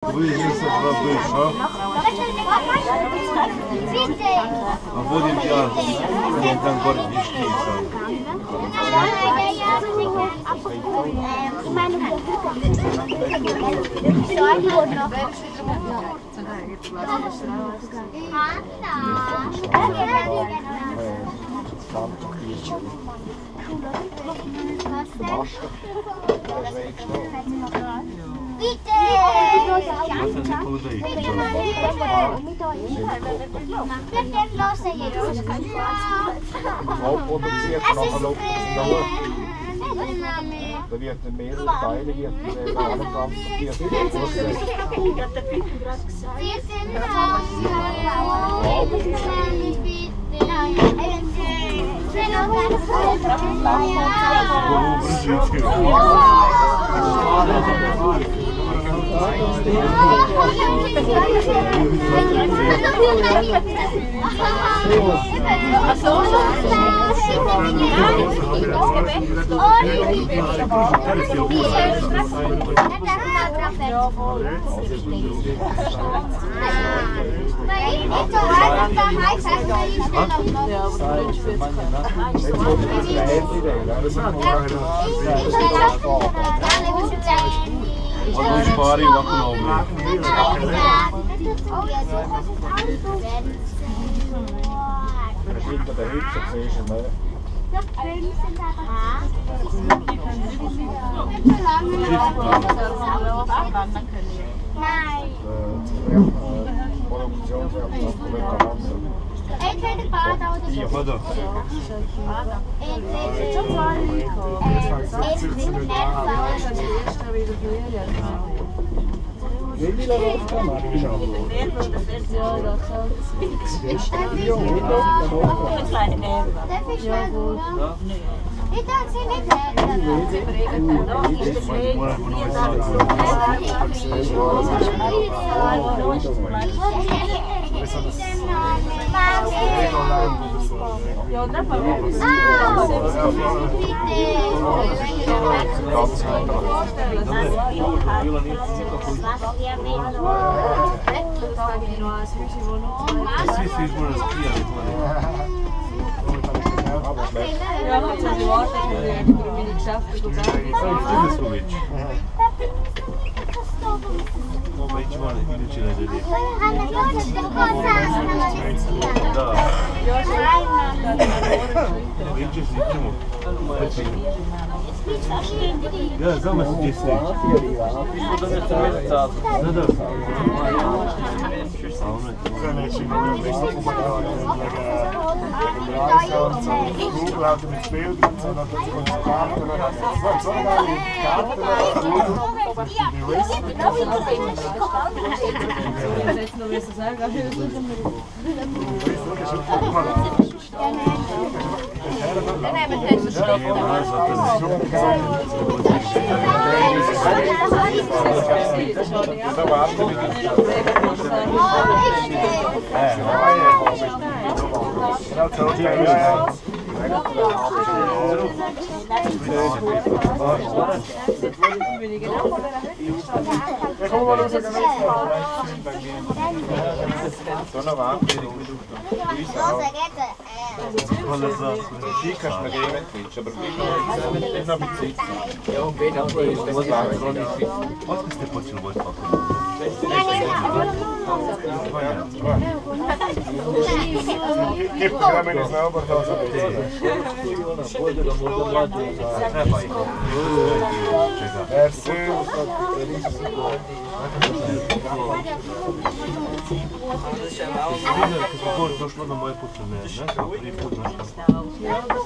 Выезжал со Брабыша. А водим я там гордишки. Bitte! Da wird mehrere Teile transportiert. Одну шпарі в окно. Hinter der Hütte siehst du, ne? Ich darf sie nicht helfen. Ja, das war ja, ich habe gewartet, für meine Geschäfte zu gehen. Ja, samo se ti sliči. Die kannst du mir geben, aber ich noch mit Zeit. Ja, und wenn auch ist das klar. Was ist der Potschel, wo ich mache? Gib mir meine Snowboard da so. Merci. Došlo na moje put, ne? Prvi put našla.